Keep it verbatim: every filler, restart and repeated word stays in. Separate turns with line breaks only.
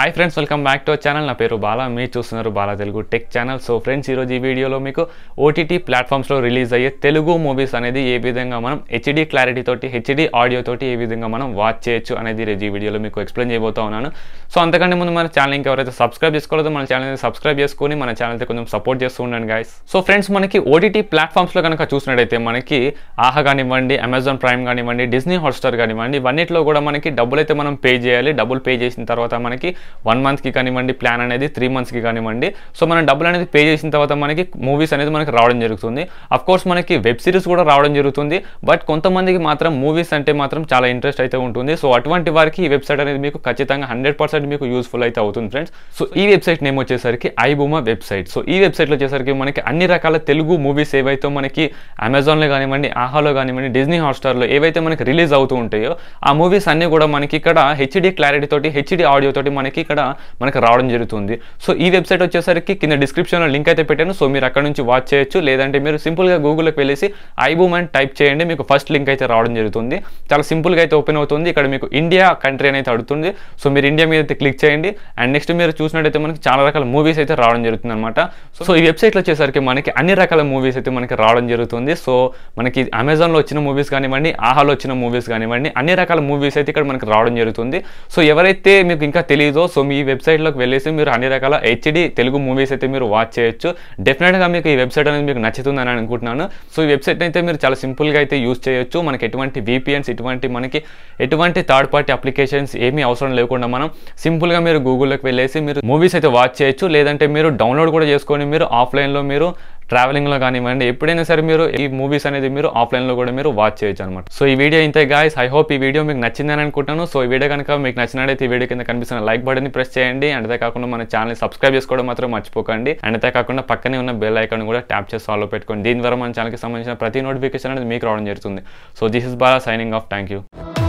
Hi friends, welcome back to our channel. నా పేరు బాలా, మీరు చూస్తున్నారు Bala Telugu tech channel. So friends, ఈరోజు ఈ వీడియోలో మీకు ఓటీటీ ప్లాట్ఫామ్స్లో రిలీజ్ అయ్యే తెలుగు మూవీస్ అనేది ఏ విధంగా మనం హెచ్డీ క్లారిటీ తోటి హెచ్డీ ఆడియో తోటి ఏ విధంగా మనం వాచ్ చేయొచ్చు అనేది ఈ వీడియోలో మీకు ఎక్స్ప్లెయిన్ చేయబోతా ఉన్నాను. సో అంతకంటే ముందు మన ఛానల్ ఇంకెవరైతే సబ్స్క్రైబ్ చేసుకోలేదో మన ఛానల్ని సబ్స్క్రైబ్ చేసుకొని మన ఛానల్తో కొంచెం సపోర్ట్ చేస్తూ ఉండండి గైస్. సో ఫ్రెండ్స్, మనకి ఓటీటీ ప్లాట్ఫామ్స్లో కనుక చూసినట్టయితే మనకి ఆహా కానివ్వండి, అమెజాన్ ప్రైమ్ కానివ్వండి, డిజ్నీ హాట్స్టార్ కానివ్వండి, ఇవన్నిట్లో కూడా మనకి డబ్బులు అయితే మనం పే చేయాలి. డబ్బులు పే చేసిన తర్వాత మనకి వన్ మంత్కి కానివ్వండి, ప్లాన్ అనేది త్రీ మంత్స్కి కానివ్వండి. సో మనం డబ్బులు అనేది పే చేసిన తర్వాత మనకి మూవీస్ అనేది మనకి రావడం జరుగుతుంది. అఫ్ కోర్స్ మనకి వెబ్ సిరీస్ కూడా రావడం జరుగుతుంది. బట్ కొంతమందికి మాత్రం మూవీస్ అంటే మాత్రం చాలా ఇంట్రెస్ట్ అయితే ఉంటుంది. సో అటువంటి వారికి ఈ వెబ్సైట్ అనేది మీకు ఖచ్చితంగా హండ్రెడ్ పర్సెంట్ మీకు యూస్ఫుల్ అయితే అవుతుంది ఫ్రెండ్స్. సో ఈ వెబ్సైట్ నేమ్ వచ్చేసరికి ఐబూమా వెబ్సైట్. సో ఈ వెబ్సైట్లో వచ్చేసరికి మనకి అన్ని రకాల తెలుగు మూవీస్ ఏవైతే మనకి అమెజాన్లో కానివ్వండి, ఆహాలో కానివ్వండి, డిజ్నీ హాట్స్టార్లో ఏవైతే మనకి రిలీజ్ అవుతూ ఉంటాయో ఆ మూవీస్ అన్ని కూడా మనకి ఇక్కడ హెచ్డీ క్లారిటీ తోటి హెచ్డీ ఆడియో తోటి మనకి ఇక్కడ మనకి రావడం జరుగుతుంది. సో ఈ వెబ్సైట్ వచ్చేసరికి కింద డిస్క్రిప్షన్లో లింక్ అయితే పెట్టాను. సో మీరు అక్కడ నుంచి వాచ్ చేయొచ్చు. లేదంటే మీరు సింపుల్గా గూగుల్లోకి వెళ్ళేసి ఐబూమ్ అని టైప్ చేయండి, మీకు ఫస్ట్ లింక్ అయితే రావడం జరుగుతుంది. చాలా సింపుల్గా అయితే ఓపెన్ అవుతుంది. ఇక్కడ మీకు ఇండియా కంట్రీ అనేది అడుగుతుంది. సో మీరు ఇండియా మీద అయితే క్లిక్ చేయండి. అండ్ నెక్స్ట్ మీరు చూసినట్టయితే మనకి చాలా రకాల మూవీస్ అయితే రావడం జరుగుతుంది అనమాట. సో ఈ వెబ్సైట్లో వచ్చేసరికి మనకి అన్ని రకాల మూవీస్ అయితే మనకి రావడం జరుగుతుంది. సో మనకి అమెజాన్లో వచ్చిన మూవీస్ కానివ్వండి, ఆహాలో వచ్చిన మూవీస్ కానివ్వండి, అన్ని రకాల మూవీస్ అయితే ఇక్కడ మనకి రావడం జరుగుతుంది. సో ఎవరైతే మీకు ఇంకా తెలియదో, సో మీ వెబ్సైట్లోకి వెళ్ళేసి మీరు అన్ని రకాల హెచ్డీ తెలుగు మూవీస్ అయితే మీరు వాచ్ చేయొచ్చు. డెఫినెట్గా మీకు ఈ వెబ్సైట్ అనేది మీకు నచ్చుతుందని అనుకుంటున్నాను. సో ఈ వెబ్సైట్ అయితే మీరు చాలా సింపుల్గా అయితే యూజ్ చేయొచ్చు. మనకి ఎటువంటి విపిఎన్స్, ఇటువంటి మనకి ఎటువంటి థర్డ్ పార్టీ అప్లికేషన్స్ ఏమీ అవసరం లేకుండా మనం సింపుల్గా మీరు గూగుల్లోకి వెళ్ళేసి మీరు మూవీస్ అయితే వాచ్ చేయొచ్చు. లేదంటే మీరు డౌన్లోడ్ కూడా చేసుకొని మీరు ఆఫ్లైన్లో మీరు ట్రావెలింగ్లో కానివ్వండి, ఎప్పుడైనా సరే మీరు ఈ మూవీస్ అనేది మీరు ఆఫ్లైన్లో కూడా మీరు వాచ్ చేయొచ్చు అనమాట. సో ఈ వీడియో ఇంతే గాయ్స్. ఐ హోప్ ఈ వీడియో మీకు నచ్చిందని అనుకుంటాను. సో ఈ వీడియో కనుక మీకు నచ్చినట్టయితే ఈ వీడియో కింద కనిపిస్తున్న లైక్ బటన్ని ప్రెస్ చేయండి. అండ్ అంతే కాకుండా మన ఛానల్ని సబ్స్క్రైబ్ చేసుకోవడం మాత్రం మర్చిపోకండి. అండ్ అంతే కాకుండా పక్కనే ఉన్న బెల్ ఐకాన్ కూడా ట్యాప్ చేసి ఫాలో పెట్టుకోండి. దీని ద్వారా మన ఛానల్కి సంబంధించిన ప్రతి నోటిఫికేషన్ అనేది మీకు రావడం జరుగుతుంది. So this is Bala signing off. Thank you.